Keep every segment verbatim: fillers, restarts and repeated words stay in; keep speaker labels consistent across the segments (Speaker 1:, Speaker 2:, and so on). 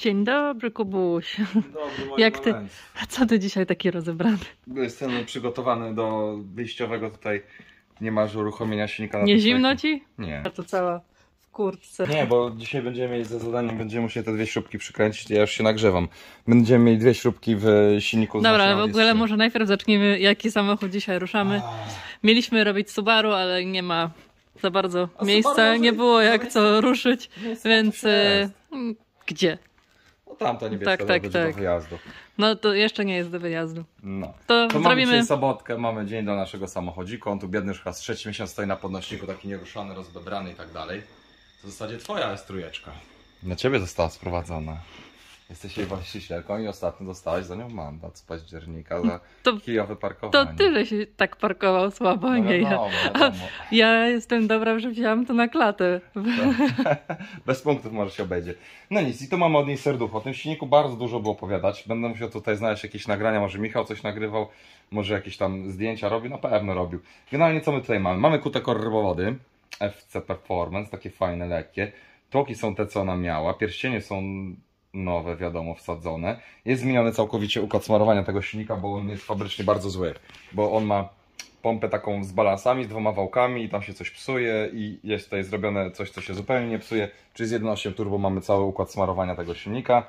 Speaker 1: Dzień dobry, Kubuś.
Speaker 2: Dzień dobry, moi
Speaker 1: Jak ty? A co ty dzisiaj taki rozebrany?
Speaker 2: Jestem przygotowany do wyjściowego tutaj. Nie masz uruchomienia silnika na
Speaker 1: Nie
Speaker 2: tym
Speaker 1: zimno
Speaker 2: stойku.
Speaker 1: ci?
Speaker 2: Nie.
Speaker 1: A to cała w kurtce.
Speaker 2: Nie, bo dzisiaj będziemy mieli za zadaniem, będziemy musieli te dwie śrubki przykręcić, ja już się nagrzewam. Będziemy mieli dwie śrubki w silniku.
Speaker 1: Dobra, ale w ogóle może najpierw zacznijmy, jaki samochód dzisiaj ruszamy. Mieliśmy robić Subaru, ale nie ma za bardzo
Speaker 2: A
Speaker 1: miejsca,
Speaker 2: Subaru
Speaker 1: nie
Speaker 2: może-
Speaker 1: było jak co ruszyć,
Speaker 2: Jest,
Speaker 1: więc
Speaker 2: jest.
Speaker 1: y, gdzie?
Speaker 2: No tamta niebieska
Speaker 1: Tak, tak,
Speaker 2: będzie
Speaker 1: tak.
Speaker 2: do wyjazdu.
Speaker 1: No to jeszcze nie jest do wyjazdu.
Speaker 2: No.
Speaker 1: To,
Speaker 2: To mamy
Speaker 1: zrobimy...
Speaker 2: dzisiaj sobotkę, mamy dzień do naszego samochodziku. On tu biedny już chyba z trzeci miesiąc stoi na podnośniku, taki nieruszany, rozbebrany i tak dalej. To w zasadzie twoja jest trójeczka. Na ciebie została sprowadzona. Jesteś jej właścicielką i ostatnio dostałeś za nią mandat z października za
Speaker 1: To-
Speaker 2: kijowe
Speaker 1: To
Speaker 2: parkowanie.
Speaker 1: ty, że się tak parkował słabo, a
Speaker 2: No
Speaker 1: nie ja.
Speaker 2: wiadomo, wiadomo.
Speaker 1: Ja jestem dobra, że wzięłam to na klatę.
Speaker 2: Bez punktów może się obejdzie. No nic, i tu mamy od niej serducho. O tym silniku bardzo dużo było opowiadać. Będę musiał tutaj znaleźć jakieś nagrania, może Michał coś nagrywał, może jakieś tam zdjęcia robił, na pewno robił. Generalnie co my tutaj mamy? Mamy kutekor rybowody, F C Performance, takie fajne, lekkie. Tłoki są te, co ona miała, pierścienie są nowe, wiadomo, wsadzone. Jest zmieniony całkowicie układ smarowania tego silnika, bo on jest fabrycznie bardzo zły. Bo on ma pompę taką z balansami, z dwoma wałkami i tam się coś psuje i jest tutaj zrobione coś, co się zupełnie nie psuje. Czyli z jeden przecinek osiem turbo mamy cały układ smarowania tego silnika.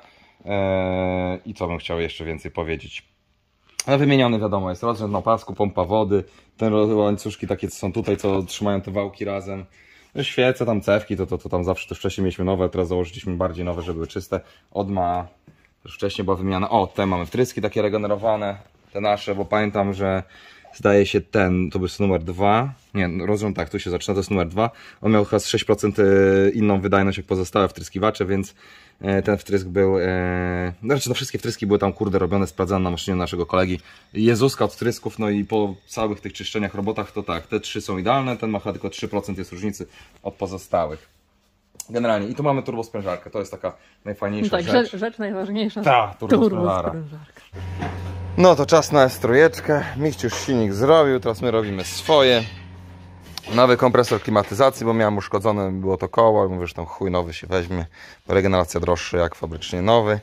Speaker 2: Eee, I co bym chciał jeszcze więcej powiedzieć? Ale wymieniony, wiadomo, jest rozrzęd na pasku, pompa wody, te łańcuszki takie, co są tutaj, co trzymają te wałki razem. No, świece, tam cewki, to, to, to tam zawsze też wcześniej mieliśmy nowe, teraz założyliśmy bardziej nowe, żeby były czyste. Odma też wcześniej była wymiana. O, te mamy wtryski takie regenerowane, te nasze, bo pamiętam, że zdaje się ten, to jest numer dwa. Nie, rozumiem, tak, tu się zaczyna, to jest numer dwa. On miał chyba z sześć procent inną wydajność jak pozostałe wtryskiwacze, więc ten wtrysk był, e, znaczy no wszystkie wtryski były tam kurde robione, sprawdzane na maszynie naszego kolegi Jezuska od wtrysków, no i po całych tych czyszczeniach, robotach to tak, te trzy są idealne, ten ma chyba tylko trzy procent jest różnicy od pozostałych. Generalnie, i tu mamy turbosprężarkę, to jest taka najfajniejsza
Speaker 1: Tak,
Speaker 2: rzecz.
Speaker 1: rzecz, rzecz najważniejsza.
Speaker 2: Ta, turbosprężarka.
Speaker 1: Turbosprężarka.
Speaker 2: No to czas na S trójeczkę, Michć już silnik zrobił, teraz my robimy swoje. Nowy kompresor klimatyzacji, bo miałem uszkodzone było to koło, ale mówię, że tam chuj nowy się weźmie, bo regeneracja droższa jak fabrycznie nowy.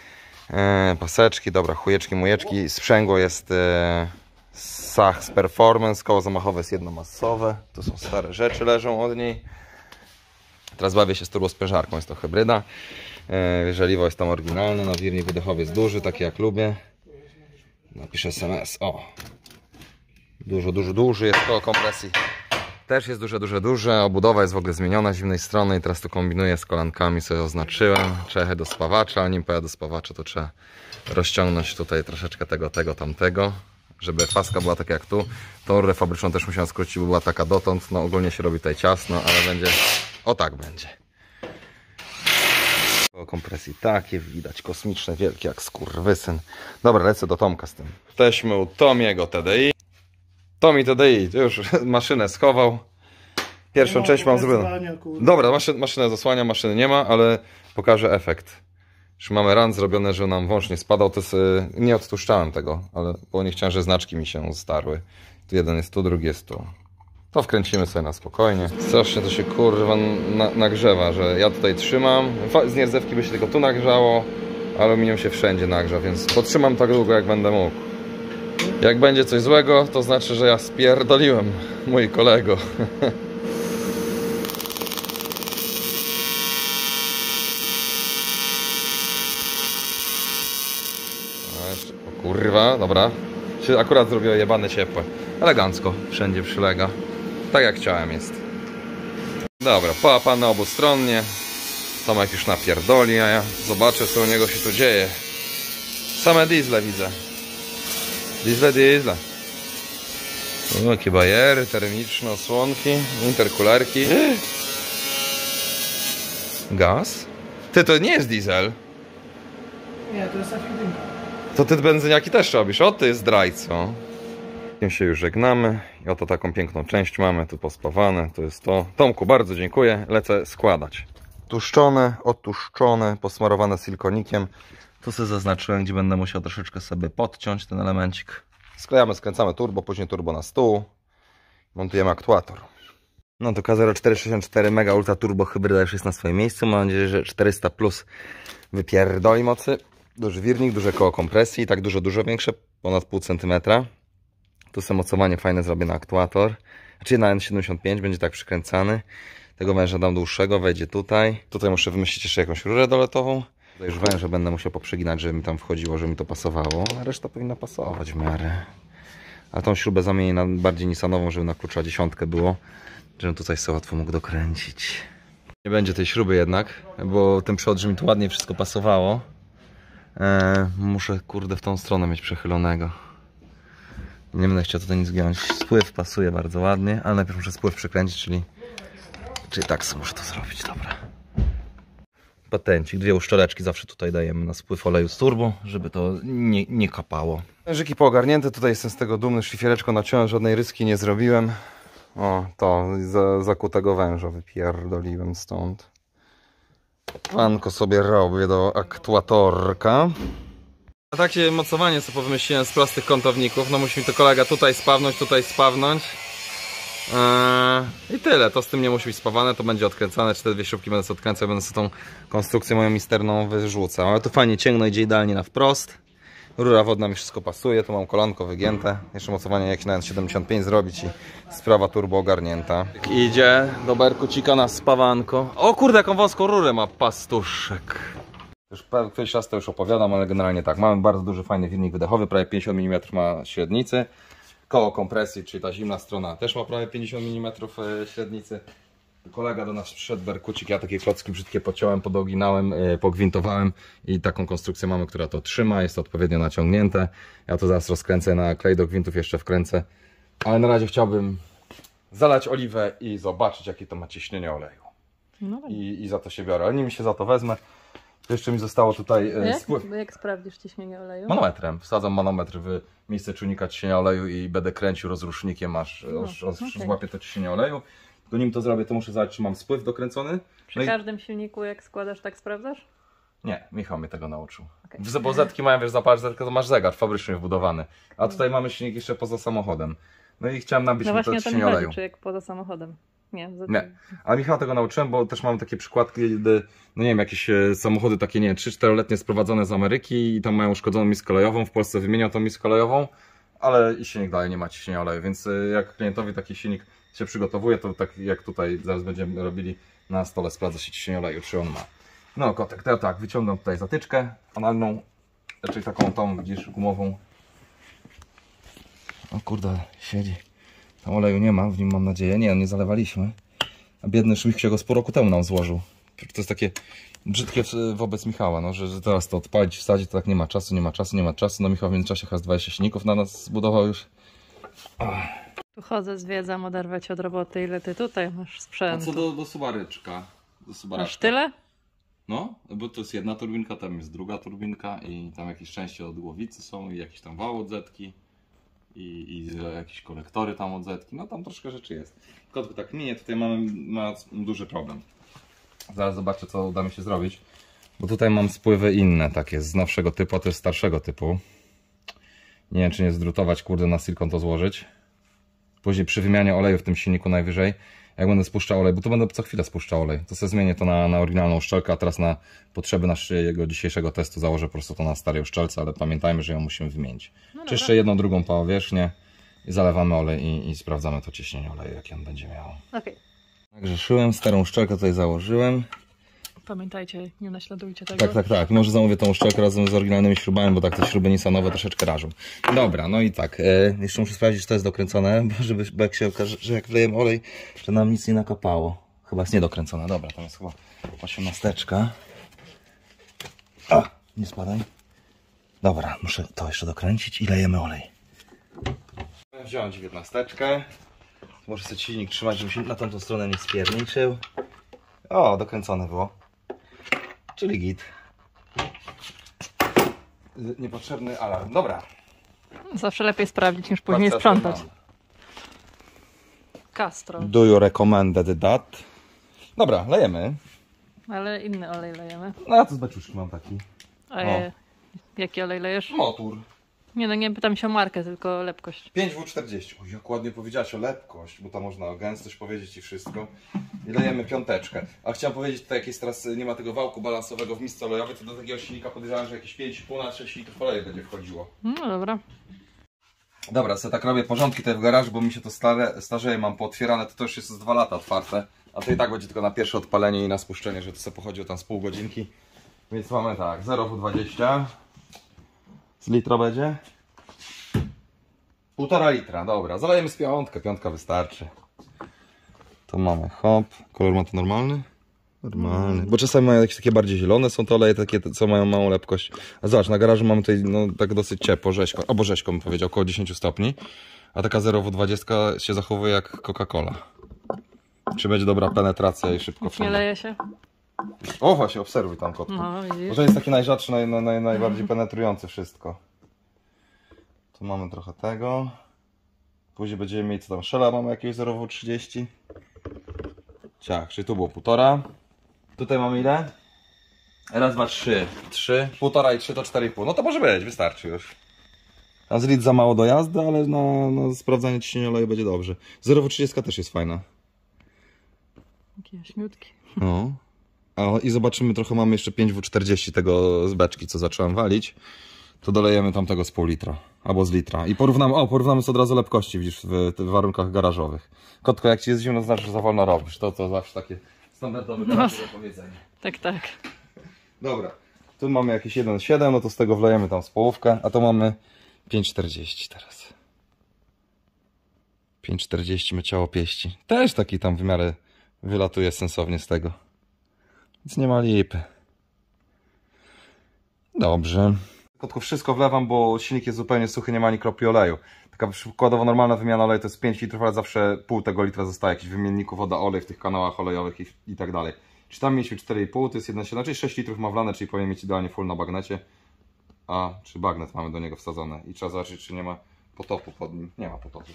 Speaker 2: E, paseczki, dobra, chujeczki, mujeczki, sprzęgło jest e, Sachs Performance, koło zamachowe jest jednomasowe, to są stare rzeczy, leżą od niej. Teraz bawię się z turbosprężarką, jest to hybryda. E, żeliwo jest tam oryginalne, nawiernik wydechowy jest duży, taki jak lubię. Napiszę S M S, o. Dużo, dużo, duży jest koło kompresji. Też jest duże, duże, duże. Obudowa jest w ogóle zmieniona z zimnej strony i teraz tu kombinuję z kolankami, sobie oznaczyłem. Czechy do spawacza, a nim pojadę do spawacza, to trzeba rozciągnąć tutaj troszeczkę tego, tego, tamtego, żeby paska była taka jak tu. Tą rurę fabryczną też musiałem skrócić, bo była taka dotąd. No ogólnie się robi tutaj ciasno, ale będzie, o tak będzie. Koło kompresji takie, widać kosmiczne, wielkie jak skurwysyn. Dobra, lecę do Tomka z tym. Jesteśmy u Tomiego T D I. Tomi T D I, już maszynę schował. Pierwszą
Speaker 3: Nie
Speaker 2: część
Speaker 3: ma
Speaker 2: mam zrobioną.
Speaker 3: pokazywania, kurde.
Speaker 2: Dobra, maszyn, maszynę zasłania, maszyny nie ma, ale pokażę efekt. Już mamy run zrobione, że nam wąż nie spadał. To jest, y, nie odtłuszczałem tego, ale bo nie chciałem, że znaczki mi się starły. Tu jeden jest tu, drugi jest tu. To wkręcimy sobie na spokojnie. Strasznie to się kurwa na, nagrzewa, że ja tutaj trzymam. Z nierdzewki by się tylko tu nagrzało, aluminium się wszędzie nagrza, więc potrzymam tak długo jak będę mógł. Jak będzie coś złego, to znaczy, że ja spierdoliłem mój kolego. No jeszcze, o kurwa, dobra. Się akurat zrobiło jebane ciepłe. Elegancko, wszędzie przylega. Tak jak chciałem jest. Dobra, połapane obustronnie. Tomek już napierdoli, a ja zobaczę, co u niego się tu dzieje. Same diesle widzę. Diesle, diesle. O, jakie bajery termiczne, osłonki, interkulerki. Gaz? Ty, to nie jest diesel.
Speaker 3: Nie, to jest F jeden.
Speaker 2: To ty benzyniaki też robisz, o ty zdrajco. Tym się już żegnamy i oto taką piękną część mamy, tu pospawane, to jest to. Tomku, bardzo dziękuję, lecę składać. Tłuszczone, odtłuszczone, posmarowane silikonikiem. Tu sobie zaznaczyłem, gdzie będę musiał troszeczkę sobie podciąć ten elemencik. Sklejamy, skręcamy turbo, później turbo na stół. Montujemy aktuator. No to K zero cztery sześćdziesiąt cztery Mega Ultra Turbo Hybryda już jest na swoim miejscu. Mam nadzieję, że czterysta plus wypierdoli mocy. Duży wirnik, duże koło kompresji, tak dużo, dużo większe, ponad pół centymetra. Tu są mocowanie fajne zrobię na aktuator. Znaczy na N siedemdziesiąt pięć będzie tak przykręcany. Tego węża dam dłuższego, wejdzie tutaj. Tutaj muszę wymyślić jeszcze jakąś rurę doletową. Tutaj już węże będę musiał poprzeginać, żeby mi tam wchodziło, żeby mi to pasowało. A reszta powinna pasować w miarę. A tą śrubę zamienię na bardziej nissanową, żeby na klucza dziesiątkę było. Żebym tutaj sobie łatwo mógł dokręcić. Nie będzie tej śruby jednak, bo ten przód, żeby mi tu ładnie wszystko pasowało. Eee, muszę kurde w tą stronę mieć przechylonego. Nie będę chciał tutaj nic giąć. Spływ pasuje bardzo ładnie, ale najpierw muszę spływ przykręcić, czyli, czyli tak sobie muszę to zrobić, dobra. Patencik, dwie uszczeleczki zawsze tutaj dajemy na spływ oleju z turbo, żeby to nie, nie kapało. Wężyki poogarnięte, tutaj jestem z tego dumny, szlifiereczką naciąłem, żadnej ryski nie zrobiłem. O, to za, zakutego węża wypierdoliłem stąd. Panko sobie robię do aktuatorka. A takie mocowanie co powymyśliłem z prostych kątowników. No musi mi to kolega tutaj spawnąć, tutaj spawnąć. Eee, I tyle. To z tym nie musi być spawane, to będzie odkręcane. Czy te dwie śrubki będę sobie odkręcał, będę sobie tą konstrukcję moją misterną wyrzucał. Ale tu fajnie cięgno, idzie idealnie na wprost. Rura wodna mi wszystko pasuje, tu mam kolanko wygięte. Jeszcze mocowanie jakieś na N siedemdziesiąt pięć zrobić i sprawa turbo ogarnięta. Idzie do berkucika na spawanko. O kurde, jaką wąską rurę ma pastuszek. Już któryś raz to już opowiadam, ale generalnie tak. Mamy bardzo duży, fajny wirnik wydechowy, prawie pięćdziesiąt milimetrów ma średnicy. Koło kompresji, czyli ta zimna strona też ma prawie pięćdziesiąt milimetrów średnicy. Kolega do nas przyszedł, berkucik, ja takie klocki brzydkie pociąłem, podoginałem, yy, pogwintowałem i taką konstrukcję mamy, która to trzyma, jest to odpowiednio naciągnięte. Ja to zaraz rozkręcę na klej do gwintów, jeszcze wkręcę. Ale na razie chciałbym zalać oliwę i zobaczyć, jakie to ma ciśnienie oleju. No I, I za to się biorę, ale nim się za to wezmę. To jeszcze mi zostało tutaj yy,
Speaker 1: jak,
Speaker 2: spływ.
Speaker 1: jak sprawdzisz ciśnienie oleju?
Speaker 2: Manometrem. Wsadzam manometr w miejsce czujnika ciśnienia oleju i będę kręcił rozrusznikiem, aż, no, aż, aż okay. złapię to ciśnienie oleju. To nim to zrobię, to muszę zobaczyć, czy mam spływ dokręcony.
Speaker 1: Przy
Speaker 2: no
Speaker 1: każdym i... silniku jak składasz, tak sprawdzasz?
Speaker 2: Nie, Michał mnie tego nauczył.
Speaker 1: Okay.
Speaker 2: Bo zetki mają, wiesz, zapalać zetkę, to masz zegar fabrycznie wbudowany. A tutaj mamy silnik jeszcze poza samochodem. No i chciałem nabić
Speaker 1: no
Speaker 2: mu to ciśnienie oleju.
Speaker 1: Czy jak poza samochodem? Nie, za...
Speaker 2: nie. A Michał tego nauczyłem, bo też mam takie przykładki, gdy, no nie wiem, jakieś samochody takie, nie wiem, trzy-czteroletnie sprowadzone z Ameryki i tam mają uszkodzoną miskę kolejową, w Polsce wymienią tą miskę kolejową, ale i silnik dalej nie ma ciśnienia oleju, więc jak klientowi taki silnik się przygotowuje, to tak jak tutaj zaraz będziemy robili na stole, sprawdza się ciśnienie oleju, czy on ma. No kotek, to ja tak, wyciągam tutaj zatyczkę analną, raczej taką tą, widzisz, gumową. O kurde, siedzi. Tam oleju nie ma, w nim mam nadzieję. Nie, nie zalewaliśmy. A biedny Szmich się go z pół roku temu nam złożył. To jest takie brzydkie wobec Michała, no, że teraz to odpalić, wsadzić, to tak nie ma czasu, nie ma czasu, nie ma czasu. No Michał w międzyczasie chyba dwadzieścia silników na nas zbudował już. Ach.
Speaker 1: Tu chodzę, zwiedzam, oderwać od roboty. Ile ty tutaj masz sprzętu?
Speaker 2: A co do, do subaryczka? Do subaraczka.
Speaker 1: Masz tyle?
Speaker 2: No, bo to jest jedna turbinka, tam jest druga turbinka i tam jakieś części od głowicy są i jakieś tam wał od zetki. I, i jakieś kolektory tam od zetki, no tam troszkę rzeczy jest. Kotku tak minie, tutaj mamy ma duży problem. Zaraz zobaczę, co uda mi się zrobić. Bo tutaj mam spływy inne, takie z nowszego typu, a to jest starszego typu. Nie wiem, czy nie zdrutować, kurde, na silikon to złożyć. Później przy wymianie oleju w tym silniku najwyżej, jak będę spuszczał olej, bo to będę co chwilę spuszczał olej, to sobie zmienię to na, na oryginalną uszczelkę, a teraz na potrzeby naszego dzisiejszego testu założę po prostu to na starej uszczelce, ale pamiętajmy, że ją musimy wymienić. No czy jeszcze jedną, drugą powierzchnię i zalewamy olej i, i sprawdzamy to ciśnienie oleju, jakie on będzie miał.
Speaker 1: Okay.
Speaker 2: Także szyłem, starą uszczelkę tutaj założyłem.
Speaker 1: Pamiętajcie, nie naśladujcie tego.
Speaker 2: Tak, tak, tak. Może zamówię tą uszczelkę razem z oryginalnymi śrubami, bo tak te śruby nissanowe troszeczkę rażą. Dobra, no i tak. E, jeszcze muszę sprawdzić, czy to jest dokręcone, bo, żeby, bo jak się okaże, że jak wlejemy olej, to nam nic nie nakapało. Chyba jest niedokręcone. Dobra, tam jest chyba osiemnasteczka. A, nie spadaj. Dobra, muszę to jeszcze dokręcić i lejemy olej. Wziąłem dziewiętnasteczkę. Muszę sobie silnik trzymać, żeby się na tamtą stronę nie spierniczył. O, dokręcone było. Czyli git. Niepotrzebny alarm. Dobra.
Speaker 1: Zawsze lepiej sprawdzić niż później sprzątać. Castro.
Speaker 2: Do you recommend that? Dobra, lejemy.
Speaker 1: Ale inny olej lejemy.
Speaker 2: No ja to z beczuszki mam taki.
Speaker 1: A je, jaki olej lejesz?
Speaker 2: Motor.
Speaker 1: Nie no, nie pytam się o markę, tylko o lepkość.
Speaker 2: pięć W czterdzieści. O, jak ładnie powiedziałaś o lepkość, bo tam można o gęstość powiedzieć i wszystko. I dajemy piąteczkę. A chciałem powiedzieć tutaj, jak jest teraz, nie ma tego wałku balansowego w misce olejowej, to do takiego silnika podejrzewam, że jakieś pięć i pół na sześć litrów oleju będzie wchodziło.
Speaker 1: No dobra.
Speaker 2: Dobra, sobie tak robię porządki tutaj w garażu, bo mi się to stare, starzeje, mam pootwierane, to, to już jest z dwa lata otwarte. A to i tak będzie tylko na pierwsze odpalenie i na spuszczenie, że to sobie pochodziło tam z pół godzinki. Więc mamy tak, zero W dwadzieścia. Z litra będzie? Półtora litra, dobra. Zalejemy z piątkę, piątka wystarczy. To mamy hop. Kolor ma to normalny? Normalny. Bo czasami mają jakieś takie bardziej zielone, są to oleje takie, co mają małą lepkość. A zobacz, na garażu mamy tutaj no, tak dosyć ciepło, rzeźko, albo rzeźko bym powiedział, około dziesięć stopni. A taka zero W dwadzieścia się zachowuje jak Coca-Cola. Czy będzie dobra penetracja i szybko
Speaker 1: Nie
Speaker 2: wszędzie.
Speaker 1: leje się.
Speaker 2: O właśnie, obserwuj tam kotku.
Speaker 1: No,
Speaker 2: Bo
Speaker 1: widzisz.
Speaker 2: to jest taki najrzadszy, naj, naj, naj, najbardziej penetrujący wszystko. Tu mamy trochę tego. Później będziemy mieć co tam, szela mamy jakieś zero W trzydzieści. Ciach, czyli tu było półtora. Tutaj mamy ile? Raz, dwa, trzy. Trzy. Półtora i trzy to cztery i pół. No to może być, wystarczy już. A z litr za mało do jazdy, ale na, na sprawdzanie ciśnienia oleju będzie dobrze. zero W trzydzieści też jest fajna.
Speaker 1: Takie jaśniutki.
Speaker 2: No. A, i zobaczymy, trochę mamy jeszcze pięć W czterdzieści tego z beczki, co zacząłem walić. To dolejemy tam tego z pół litra, albo z litra. I porównamy, o, porównamy sobie od razu lepkości, widzisz, w, w warunkach garażowych. Kotko, jak ci jest zimno, to znaczy, że za wolno robisz. To to zawsze takie standardowe
Speaker 1: No.
Speaker 2: powiedzenie.
Speaker 1: Tak, tak.
Speaker 2: Dobra, tu mamy jakieś jeden przecinek siedem, no to z tego wlejemy tam z połówkę, a to mamy pięć czterdzieści teraz. pięć czterdzieści my ciało pieści. Też taki tam w miarę wylatuje sensownie z tego. Więc nie ma lipy. Dobrze. Kotku, wszystko wlewam, bo silnik jest zupełnie suchy, nie ma ani kropli oleju. Taka przykładowo normalna wymiana oleju to jest pięć litrów, ale zawsze pół tego litra zostaje jakichś wymienników woda olej w tych kanałach olejowych i, i tak dalej. Czy tam mieliśmy cztery i pół, to jest jeden przecinek siedem, czyli sześć litrów ma wlane, czyli powinien mieć idealnie full na bagnecie. A, czy bagnet mamy do niego wsadzone i trzeba zobaczyć, czy nie ma potopu pod nim. Nie ma potopu.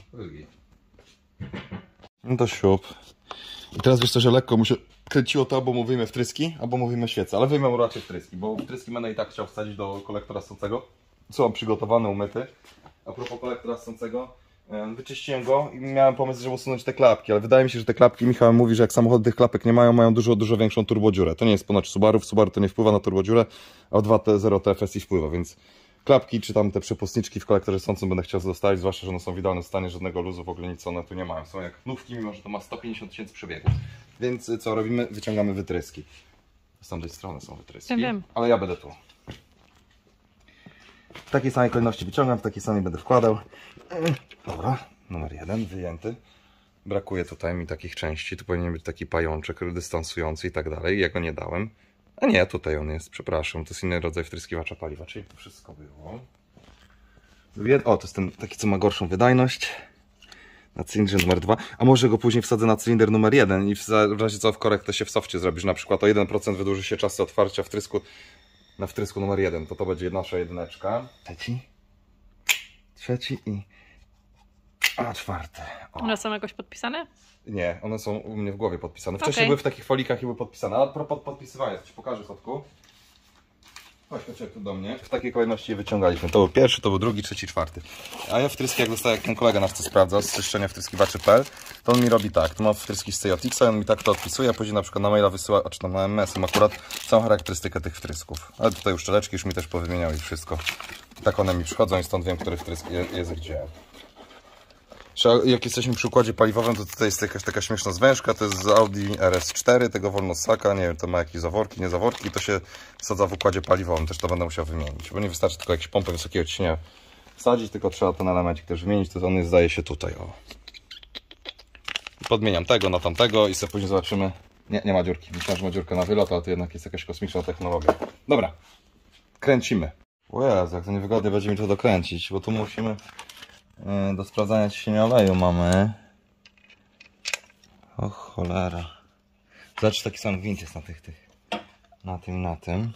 Speaker 2: No to siup. I teraz wiesz co, że lekko mu się kręciło to, albo mu wyjmę wtryski, albo mu wyjmę świecę, ale wyjmę mu raczej wtryski, bo wtryski będę i tak chciał wsadzić do kolektora ssącego, co mam przygotowany, umyty. A propos kolektora ssącego, wyczyściłem go i miałem pomysł, żeby usunąć te klapki, ale wydaje mi się, że te klapki, Michał mówi, że jak samochody tych klapek nie mają, mają dużo, dużo większą turbodziurę. To nie jest ponoć Subaru, w Subaru to nie wpływa na turbodziurę, a w dwa zero T F S I wpływa, więc klapki czy tam te przepustniczki w kolektorze ssącym będę chciał zostawić, zwłaszcza, że one są w idealnym stanie, żadnego luzu, w ogóle nic one tu nie mają. Są jak nówki, mimo że to ma sto pięćdziesiąt tysięcy przebiegów. Więc co robimy? Wyciągamy wytryski. Z tamtej strony są wytryski,
Speaker 1: Wiem, wiem.
Speaker 2: ale ja będę tu. W takiej samej kolejności wyciągam, w takiej samej będę wkładał. Dobra, numer jeden wyjęty. Brakuje tutaj mi takich części, tu powinien być taki pajączek dystansujący i tak dalej, ja go nie dałem. A nie, tutaj on jest, przepraszam, to jest inny rodzaj wtryskiwacza paliwa, czyli to wszystko było. O, to jest ten taki, co ma gorszą wydajność. Na cylindrze numer dwa, a może go później wsadzę na cylinder numer jeden i w razie co w korektę się w softie zrobisz, na przykład o jeden procent wydłuży się czas otwarcia wtrysku na wtrysku numer jeden, to to będzie nasza jedyneczka. Trzeci, trzeci i a czwarty. O.
Speaker 1: One są jakoś podpisane?
Speaker 2: Nie, one są u mnie w głowie podpisane. Wcześniej
Speaker 1: Okay.
Speaker 2: były w takich folikach i były podpisane, ale propos podpisywania, to ci pokażę, kotku. Chodź, chodź tu do mnie. W takiej kolejności je wyciągaliśmy. To był pierwszy, to był drugi, trzeci, czwarty. A ja wtryski, jak dostałem, jak ten kolega nasz to sprawdza, z czyszczenia wtryskiwaczy kropka p l, to on mi robi tak. Tu mam wtryski z Cejotixa, on mi tak to odpisuje, a później na przykład na maila wysyła, a czy tam na M S em akurat całą charakterystykę tych wtrysków. Ale tutaj uszczeleczki już mi też powymieniał i wszystko. I tak one mi przychodzą i stąd wiem, który wtrysk jest gdzie. Jak jesteśmy przy układzie paliwowym, to tutaj jest jakaś taka śmieszna zwężka, to jest z Audi R S cztery, tego wolnossaka, nie wiem, to ma jakieś zaworki, nie zaworki, to się wsadza w układzie paliwowym, też to będę musiał wymienić, bo nie wystarczy tylko jakieś pompę wysokiego ciśnienia wsadzić, tylko trzeba ten elemencik też wymienić, to on jest, zdaje się tutaj, o. Podmieniam tego na tamtego i sobie później zobaczymy, nie, nie ma dziurki, myślałem, że ma dziurkę na wylot, ale to jednak jest jakaś kosmiczna technologia. Dobra, kręcimy. O Jezu, jak to niewygodnie będzie mi to dokręcić, bo tu musimy... Do sprawdzania ciśnienia oleju mamy. O cholera. Zobacz, taki sam gwint jest na tych, tych. Na tym, na tym.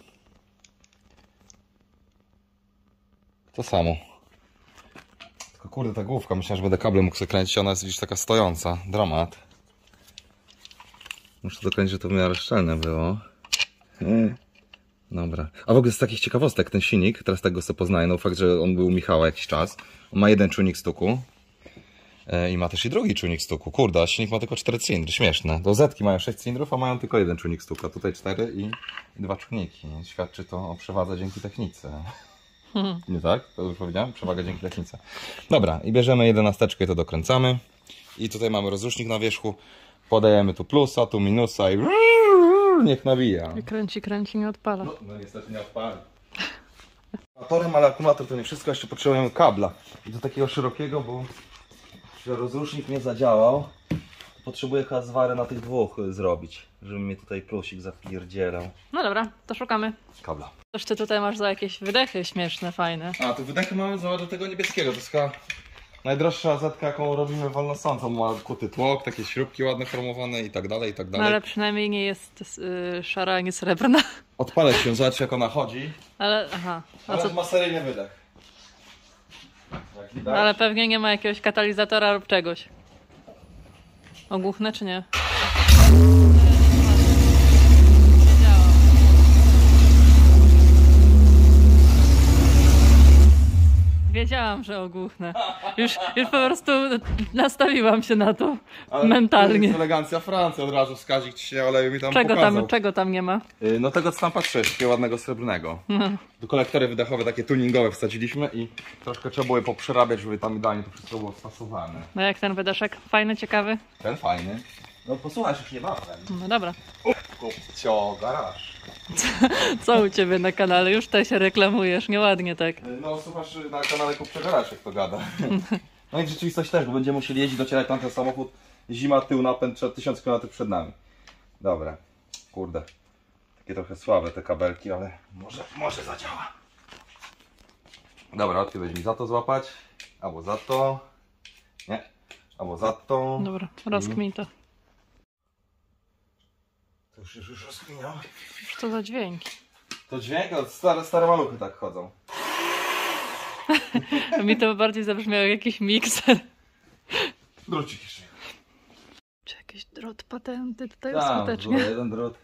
Speaker 2: To samo. Tylko kurde, ta główka, myślałem, że będę kable mógł sobie kręcić, ona jest gdzieś taka stojąca. Dramat. Muszę dokręcić, że to w miarę szczelne było. Dobra. A w ogóle z takich ciekawostek, ten silnik, teraz tak go sobie poznaję, no fakt, że on był u Michała jakiś czas. On ma jeden czujnik stuku. E, I ma też i drugi czujnik stuku. Kurde, a silnik ma tylko cztery cylindry, śmieszne. Do Zetki mają sześć cylindrów, a mają tylko jeden czujnik stuku, a tutaj cztery i, i dwa czujniki. Świadczy to o przewadze dzięki technice. Nie tak? To już powiedziałem? Przewaga dzięki technice. Dobra, i bierzemy jedenasteczkę i to dokręcamy. I tutaj mamy rozrusznik na wierzchu. Podajemy tu plusa, tu minusa i niech nawija.
Speaker 1: I kręci, kręci, nie odpala.
Speaker 2: No, no niestety nie odpali. Akumulatorem, ale akumulator to nie wszystko, jeszcze potrzebujemy kabla. I do takiego szerokiego, bo że rozrusznik nie zadziałał. Potrzebuję chyba zwary na tych dwóch zrobić, żeby mi tutaj plusik zapierdzielał.
Speaker 1: No dobra, to szukamy.
Speaker 2: Kabla.
Speaker 1: Coś ty tutaj masz za jakieś wydechy śmieszne, fajne.
Speaker 2: A, tu wydechy mamy zobacz do tego niebieskiego, to jest chyba najdroższa zetka, jaką robimy wolnosącą. Ma kuty tłok, takie śrubki ładne chromowane i tak dalej, i tak
Speaker 1: No
Speaker 2: dalej.
Speaker 1: ale przynajmniej nie jest yy, szara, nie srebrna.
Speaker 2: Odpalę się, zobacz jak ona chodzi.
Speaker 1: Ale, aha. A
Speaker 2: Ale
Speaker 1: co?
Speaker 2: ma seryjny wydech. Jak widać.
Speaker 1: Ale pewnie nie ma jakiegoś katalizatora lub czegoś. Ogłuchnę czy nie? Wiedziałam, że ogłuchnę. Już, już po prostu nastawiłam się na to
Speaker 2: Ale To
Speaker 1: mentalnie.
Speaker 2: jest elegancja Francji, od razu wskazik ci się oleju mi tam
Speaker 1: Czego
Speaker 2: pokazał.
Speaker 1: tam, czego tam nie ma?
Speaker 2: Yy, No tego co tam patrzysz, takiego ładnego srebrnego.
Speaker 1: No.
Speaker 2: Tu kolektory wydechowe, takie tuningowe wsadziliśmy i troszkę trzeba było je poprzerabiać, żeby tam idealnie to wszystko było spasowane.
Speaker 1: No jak ten wydeszek? Fajny, ciekawy?
Speaker 2: Ten fajny. No posłuchaj, już nie ma ten.
Speaker 1: No dobra.
Speaker 2: Kupcio, garaż.
Speaker 1: Co u ciebie na kanale? Już tutaj się reklamujesz, nieładnie tak.
Speaker 2: Yy, No słuchasz na kanale Kupcio Garaż, jak to gada. No i w rzeczywistości też, bo będziemy musieli jeździć, docierać tamten samochód. Zima, tył, napęd, tysiąc kilometrów przed nami. Dobra, kurde. Takie trochę słabe te kabelki, ale może, może zadziała. Dobra, odpowiedź mi za to złapać. Albo za to. Nie. Albo za to.
Speaker 1: Dobra, rozkmij to.
Speaker 2: To już, już, już rozkminiam.
Speaker 1: Co za dźwięki?
Speaker 2: To dźwięk, no, stare, stare maluchy tak chodzą.
Speaker 1: Mi to bardziej zabrzmiało jak jakiś mikser.
Speaker 2: Drucik jeszcze.
Speaker 1: Czy jakiś drot patenty tutaj
Speaker 2: Tam,
Speaker 1: skutecznie?
Speaker 2: było jeden drut.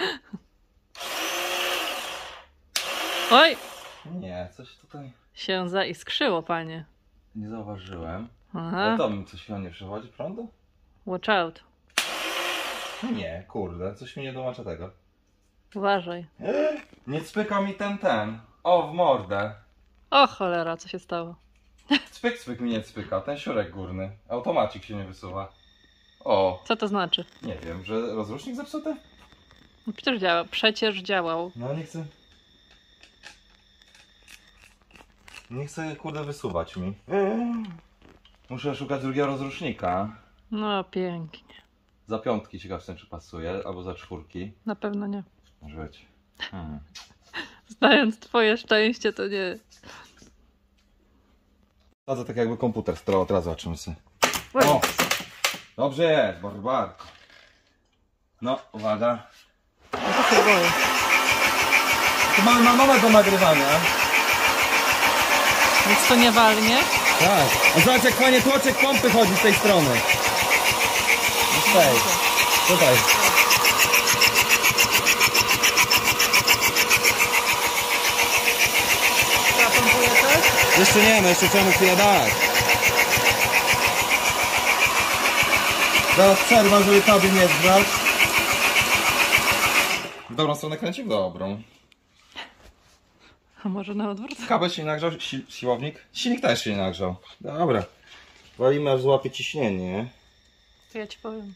Speaker 1: Oj!
Speaker 2: Nie, coś tutaj
Speaker 1: Się zaiskrzyło, panie.
Speaker 2: nie zauważyłem.
Speaker 1: Aha,
Speaker 2: Ale to mi coś chyba nie przechodzi prądu?
Speaker 1: watch out.
Speaker 2: Nie, kurde, coś mi nie dołącza tego.
Speaker 1: Uważaj.
Speaker 2: Nie cpyka mi ten, ten. O, w mordę.
Speaker 1: O cholera, co się stało?
Speaker 2: Cpyk, cpyk mi nie cpyka, ten siurek górny. Automacik się nie wysuwa. O,
Speaker 1: Co to znaczy?
Speaker 2: nie wiem, że rozrusznik zepsuty?
Speaker 1: No przecież działa, przecież działał.
Speaker 2: No nie chcę. Nie chcę, kurde, wysuwać mi. Muszę szukać drugiego rozrusznika.
Speaker 1: No pięknie.
Speaker 2: Za piątki ciekaw jestem, czy pasuje, albo za czwórki.
Speaker 1: Na pewno nie.
Speaker 2: Może być. Hmm.
Speaker 1: Znając twoje szczęście, to nie.
Speaker 2: Sadzę tak jakby komputer strał, teraz zobaczymy sobie.
Speaker 1: Oj.
Speaker 2: O! Dobrze jest, barbarko. No, uwaga.
Speaker 1: No to się boję.
Speaker 2: Tu mamy mamowe do nagrywania.
Speaker 1: Nic to nie walnie.
Speaker 2: Tak. A zobacz jak fajnie tłoczek pompy chodzi z tej strony. Z tej. Tutaj.
Speaker 1: Zapompuje coś?
Speaker 2: Jeszcze nie, no jeszcze trzeba chwilę dać. Zaraz przerwa, żeby kabel nie zbrać. W dobrą stronę kręci? W dobrą.
Speaker 1: A może na odwrót?
Speaker 2: Kabel się nie nagrzał, si siłownik? Silnik też się nie nagrzał. Dobra. Walimy aż złapie ciśnienie.
Speaker 1: To ja ci powiem.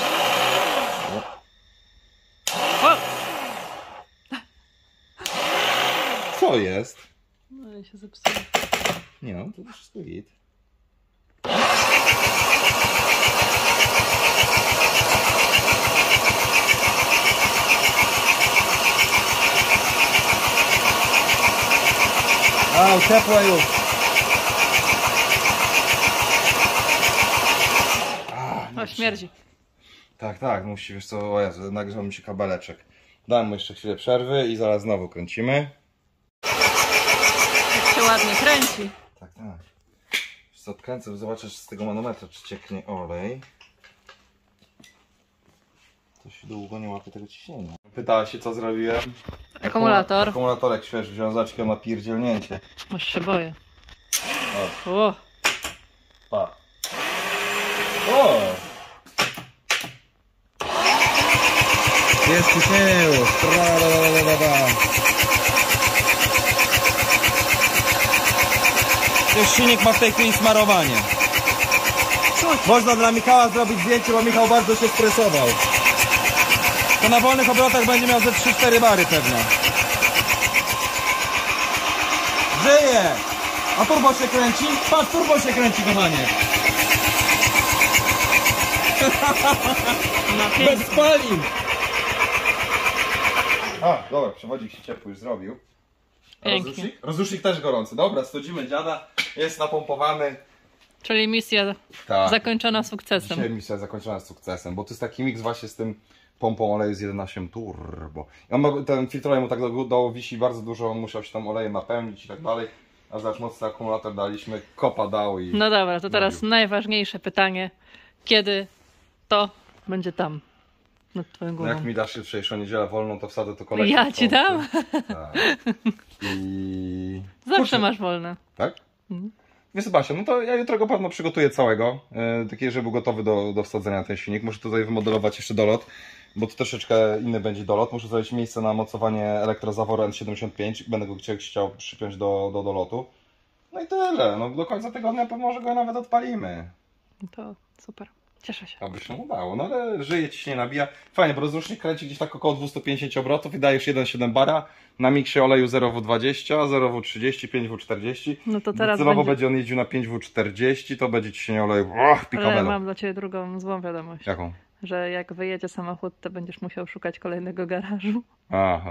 Speaker 2: Co jest?
Speaker 1: No i się zepsuło.
Speaker 2: Nie no, to wszystko git. A, ciepło już.
Speaker 1: O, śmierdzi.
Speaker 2: Tak, tak, musi, wiesz co, o Jezu, nagrzał mi się kabeleczek. Dałem mu jeszcze chwilę przerwy i zaraz znowu kręcimy.
Speaker 1: Jak się ładnie kręci.
Speaker 2: Tak, tak. Wiesz co, odkręcę, zobaczysz z tego manometra, czy cieknie olej. To się długo nie łapie tego ciśnienia. Pytała się, co zrobiłem?
Speaker 1: Akumulator.
Speaker 2: Akumulatorek świeży, wziąłem zaczkę na pierdzielnięcie.
Speaker 1: Już się boję.
Speaker 2: O,
Speaker 1: O,
Speaker 2: pa. O! Jest ciśnienie. Już silnik ma w tej chwili smarowanie. Można dla Michała zrobić zdjęcie, bo Michał bardzo się stresował. To na wolnych obrotach będzie miał ze trzy cztery bary pewnie. Żyje! A turbo się kręci? Patrz, turbo się kręci, kochanie.
Speaker 1: na
Speaker 2: Bez
Speaker 1: pięknie.
Speaker 2: spalin! A, dobra, przewodzik się ciepły już zrobił. A
Speaker 1: Pięknie.
Speaker 2: Rozrusznik? Rozrusznik też gorący. Dobra, studzimy dziada. Jest napompowany.
Speaker 1: Czyli misja
Speaker 2: Tak.
Speaker 1: zakończona sukcesem.
Speaker 2: Dzisiaj misja zakończona z sukcesem, bo to jest taki miks właśnie z tym pompą oleju z jeden przecinek osiem turbo. I on ma, ten filtr oleju mu tak do, do wisi bardzo dużo, on musiał się tam olejem napełnić i tak dalej. A zaś mocny akumulator daliśmy, kopa dał i...
Speaker 1: No dobra, to teraz
Speaker 2: Robił.
Speaker 1: najważniejsze pytanie. Kiedy to będzie tam? Nad twoją
Speaker 2: No
Speaker 1: głową.
Speaker 2: jak mi dasz jutrzejszą niedzielę wolną, to wsadzę to kolejną.
Speaker 1: Ja ci dam?
Speaker 2: Tak. I...
Speaker 1: Zawsze
Speaker 2: Kurczę.
Speaker 1: masz wolne.
Speaker 2: Tak?
Speaker 1: Mhm.
Speaker 2: Wiesz, Basia, no to ja jutro go pewno przygotuję całego, yy, taki, żeby był gotowy do, do wsadzenia na ten silnik. Muszę tutaj wymodelować jeszcze dolot, bo to troszeczkę inny będzie dolot. Muszę znaleźć miejsce na mocowanie elektrozaworu N siedemdziesiąt pięć. Będę go chciał, chciał przypiąć do, do dolotu. No i tyle. No, do końca tygodnia pewnie może go nawet odpalimy.
Speaker 1: To super. Cieszę się.
Speaker 2: Aby się udało. No ale żyje, ciśnienie nabija. Fajnie, bo rozrusznik kręci gdzieś tak około dwieście pięćdziesiąt obrotów i dajesz jeden przecinek siedem bara. Na miksie oleju zero W dwadzieścia, zero W trzydzieści, pięć W czterdzieści.
Speaker 1: No to teraz
Speaker 2: Docelowo
Speaker 1: będzie...
Speaker 2: będzie on jeździł na pięć W czterdzieści, to będzie ciśnienie oleju. Och,
Speaker 1: Ale
Speaker 2: pikabelo.
Speaker 1: mam dla ciebie drugą złą wiadomość.
Speaker 2: Jaką?
Speaker 1: Że jak wyjedzie samochód, to będziesz musiał szukać kolejnego garażu.
Speaker 2: Aha.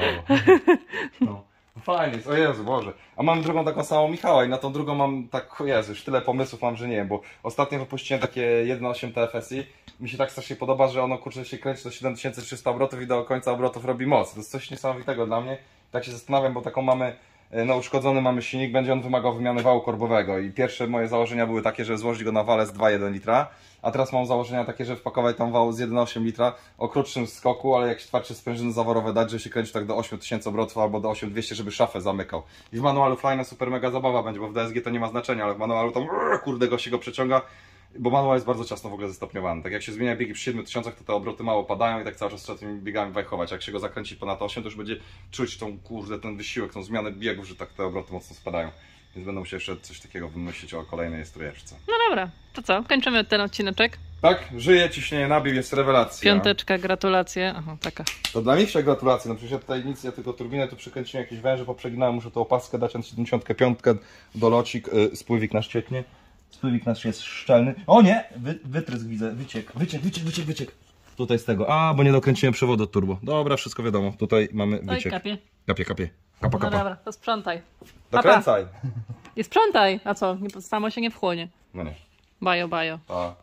Speaker 2: No. Fajnie, o Jezu, Boże. A mam drugą taką samą Michała i na tą drugą mam tak, o Jezu, już tyle pomysłów mam, że nie wiem, bo ostatnio wypuściłem takie jeden przecinek osiem T F S I. Mi się tak strasznie podoba, że ono kurczę się kręci do siedem tysięcy trzysta obrotów i do końca obrotów robi moc. To jest coś niesamowitego dla mnie. Tak się zastanawiam, bo taką mamy, no uszkodzony mamy silnik, będzie on wymagał wymiany wału korbowego i pierwsze moje założenia były takie, że złożyć go na wale z dwa przecinek jeden litra, a teraz mam założenia takie, że wpakować tam wał z jeden przecinek osiem litra o krótszym skoku, ale jakieś twardsze sprężyny zaworowe dać, że się kręci tak do osiem tysięcy obrotów albo do osiem tysięcy dwieście, żeby szafę zamykał. I w manualu fajna, super mega zabawa będzie, bo w D S G to nie ma znaczenia, ale w manualu tam kurde go się go przeciąga. Bo manual jest bardzo ciasno w ogóle zestopniowany. Tak jak się zmienia biegi przy siedmiu tysiącach, to te obroty mało padają i tak cały czas trzeba tymi biegami wajchować. Jak się go zakręci ponad osiem, to już będzie czuć tą kurde, ten wysiłek, tą zmianę biegów, że tak te obroty mocno spadają. Więc będę musiał jeszcze coś takiego wymyślić o kolejnej strójeczce.
Speaker 1: No dobra, to co? Kończymy ten odcineczek.
Speaker 2: Tak, żyje, ciśnienie nabił, jest rewelacja.
Speaker 1: Piąteczka, gratulacje. Aha, taka.
Speaker 2: To dla mnie się gratulacje, no przecież ja tutaj nic, ja tylko turbinę tu przykręciłem, jakieś węże poprzeginałem, muszę tą opaskę dać, N siedemdziesiąt pięć, dolocik, yy, spływik nasz cieknie. Spływik nasz jest szczelny. O nie! Wy, wytrysk widzę, wyciek, wyciek, wyciek, wyciek, wyciek. Tutaj z tego, a bo nie dokręciłem przewodu od turbo. Dobra, wszystko wiadomo, tutaj mamy
Speaker 1: Oj,
Speaker 2: wyciek.
Speaker 1: kapie.
Speaker 2: Kapie, kapie, kapa,
Speaker 1: No
Speaker 2: kapa.
Speaker 1: dobra, to sprzątaj.
Speaker 2: Dokręcaj!
Speaker 1: I sprzątaj! A co? Nie, samo się nie wchłonie.
Speaker 2: No nie.
Speaker 1: Bajo, bajo.
Speaker 2: Pa.